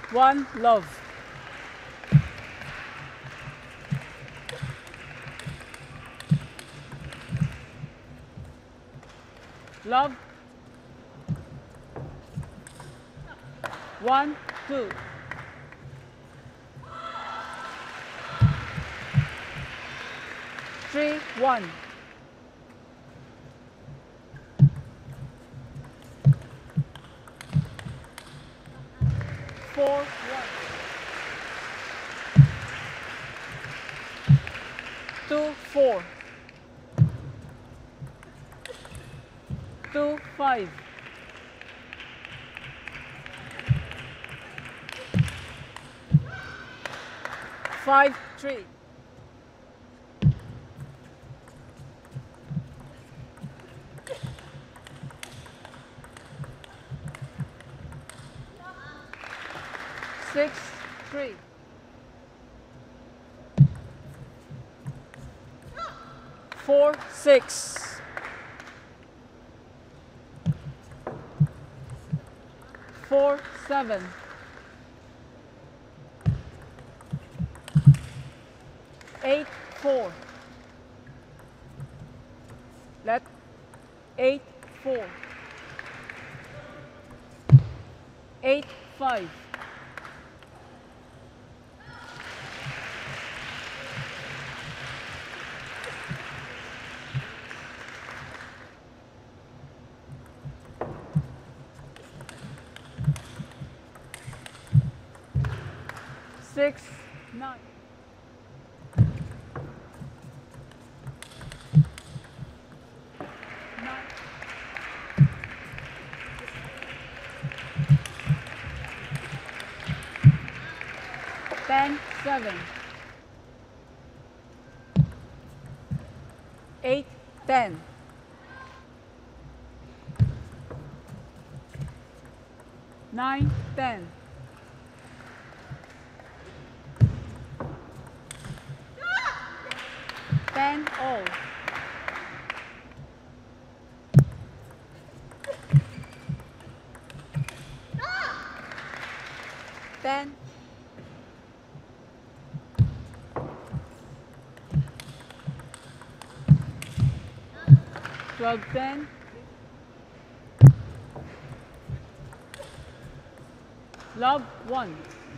1 love. Love. 1 2. Three 1. 4 1. 2 4. 2 5. 5 3. 6 3. 4 6. 4 7. 8 4. Let 8 4. 8 5. 6 9. 10 7. 8 10. 9 10. 10 all. 10. 12 10. Love 1.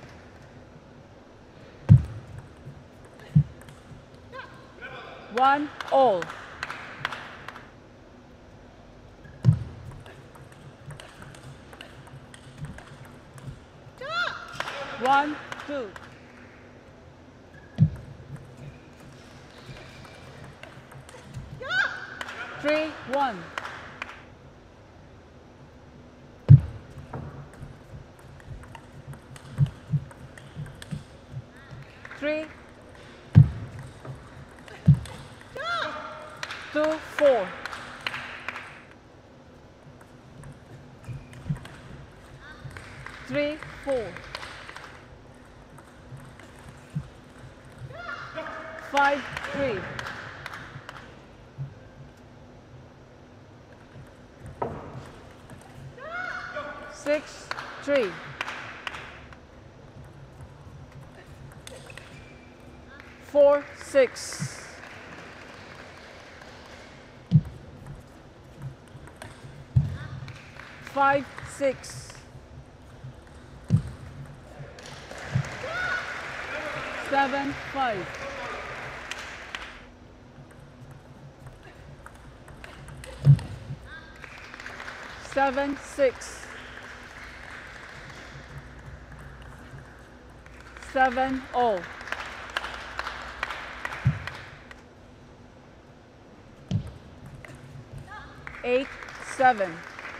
1 all. 1 2. 3 1. 3 2 4. 3 4. 5 3. 6 3. 4 6. 5 6. 7 5. 7 6. 7 all. 8 7.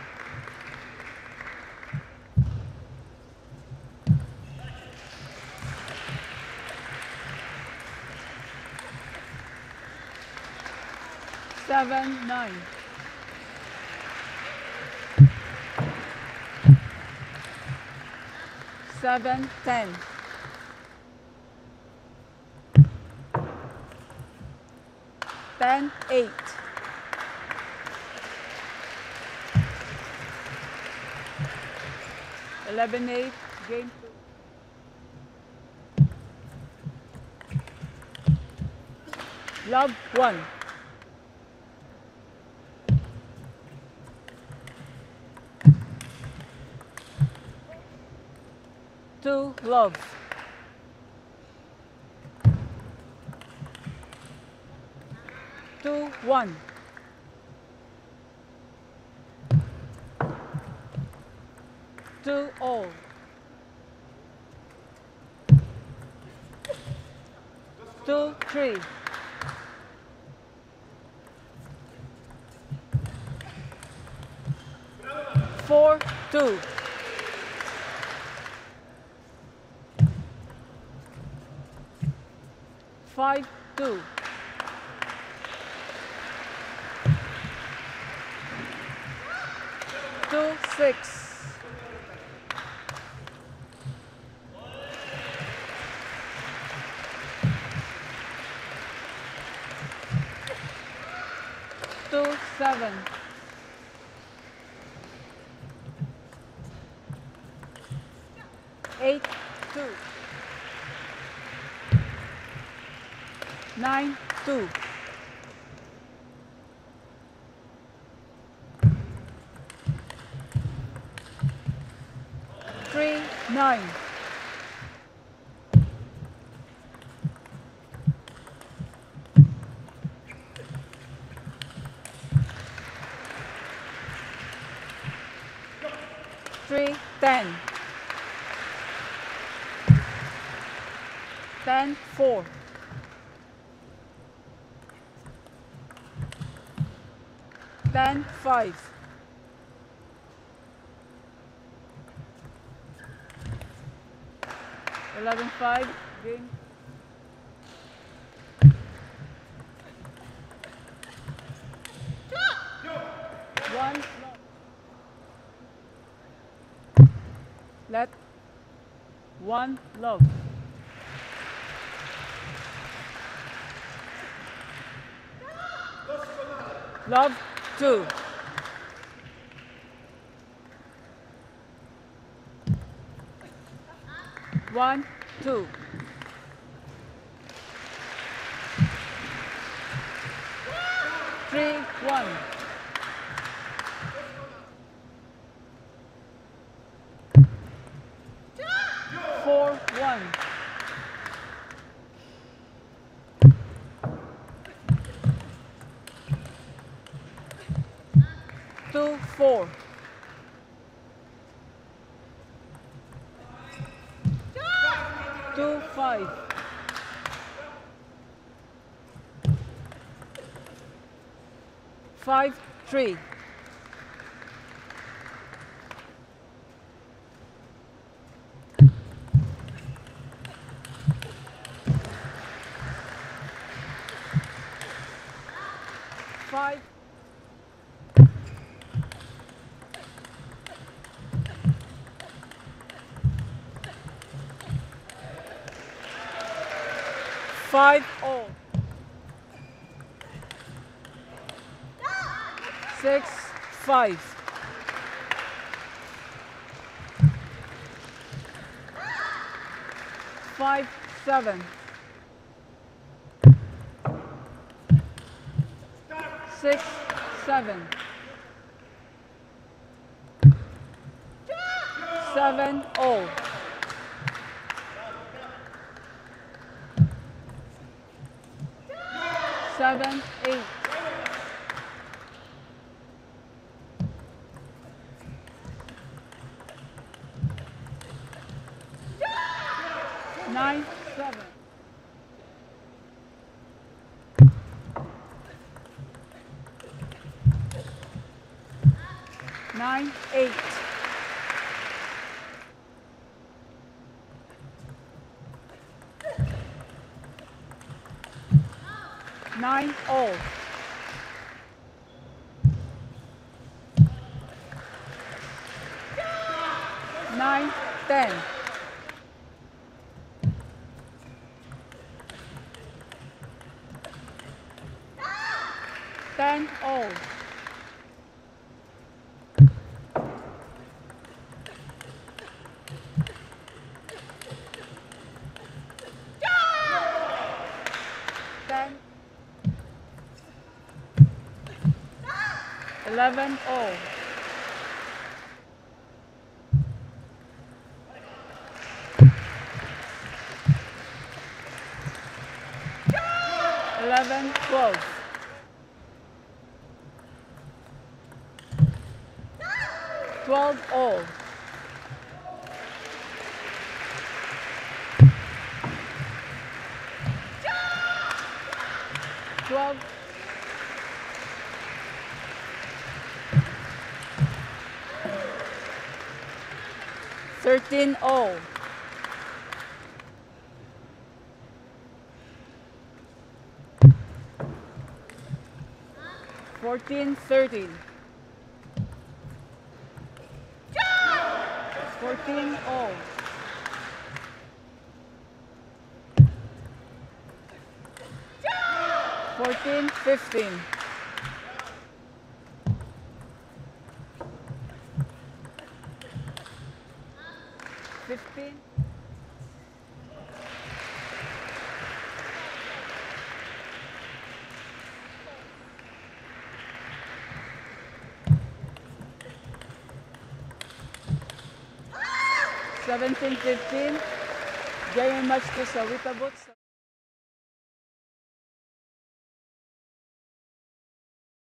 7 9. 7 10. 10 8. 11 8. Game 2. Love 1. Two love. Two one. Two all. Two three. Four two. Five two. Two six. Two seven. Eight two. Nine two. Three nine. Three ten. 10 4. 10 5. 11 5. Game. One. Let one love. Love 2. One, two. Three, one. Four, one. Two, four. Two, five. Five, three. Five. Five all. 6 5. 5 7. 6 7. 7 all. 7 8. 9 7. 9 8. 9 all. 9 10. 10 all. 10 11 all. 11-12. 12 all. 12. 13 all. 14-13. 14 all. 14-15. 15. 17-15. Gaya match to sa Witabots.